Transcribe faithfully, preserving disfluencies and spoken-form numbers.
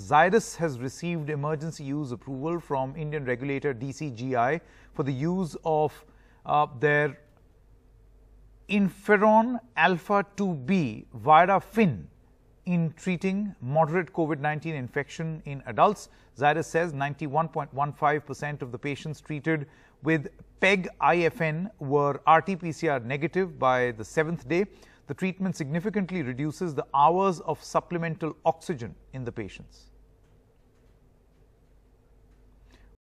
Zydus has received emergency use approval from Indian regulator D G C I for the use of uh, their Interferon alpha two B Virafin in treating moderate COVID nineteen infection in adults. Zydus says ninety-one point one five percent of the patients treated with PegIFN were R T P C R negative by the seventh day. The treatment significantly reduces the hours of supplemental oxygen in the patients.